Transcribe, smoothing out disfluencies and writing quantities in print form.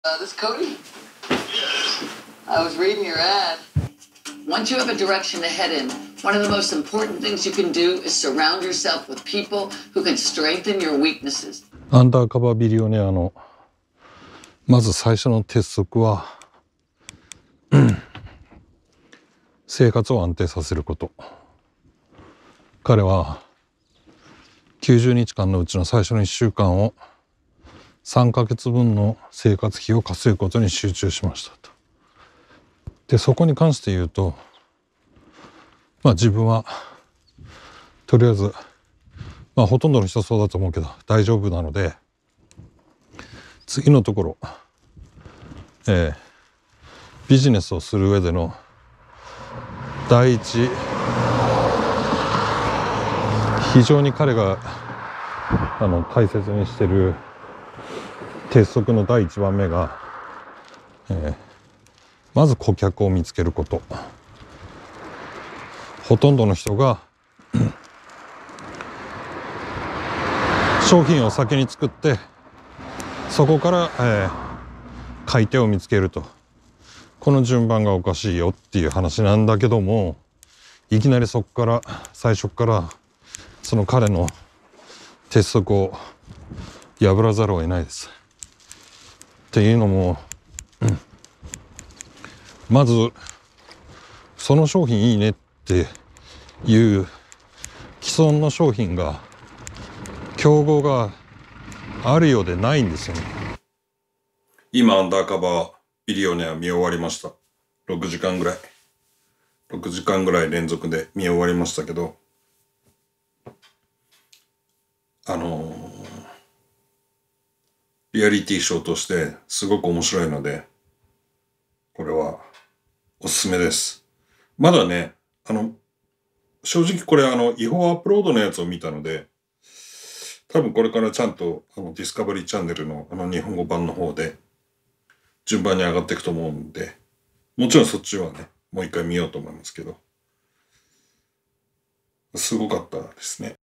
This Cody? I was reading your ad. Once you have a direction to head in, one of the most important things you can do is surround yourself with people who can strengthen your weaknesses. アンダーカバービリオネアのまず最初の鉄則は生活を安定させること。彼は90日間のうちの最初の1週間を3ヶ月分の生活費を稼ぐことに集中しましたと。でそこに関して言うと、自分はとりあえずほとんどの人そうだと思うけど大丈夫なので、次のところ、ビジネスをする上での第一、非常に彼が大切にしてる鉄則の第1番目が、まず顧客を見つけること。ほとんどの人が商品を先に作ってそこから、買い手を見つけると。この順番がおかしいよっていう話なんだけども、いきなりそこから最初からその彼の鉄則を破らざるを得ないです。っていうのも、まずその商品いいねっていう既存の商品が競合があるようでないんですよね。今アンダーカバービリオネア見終わりました。6時間ぐらい連続で見終わりましたけど、リアリティショーとしてすごく面白いので、これはおすすめです。まだね、正直これ違法アップロードのやつを見たので、多分これからちゃんとディスカバリーチャンネルの日本語版の方で順番に上がっていくと思うんで、もちろんそっちはね、もう一回見ようと思いますけど、すごかったですね。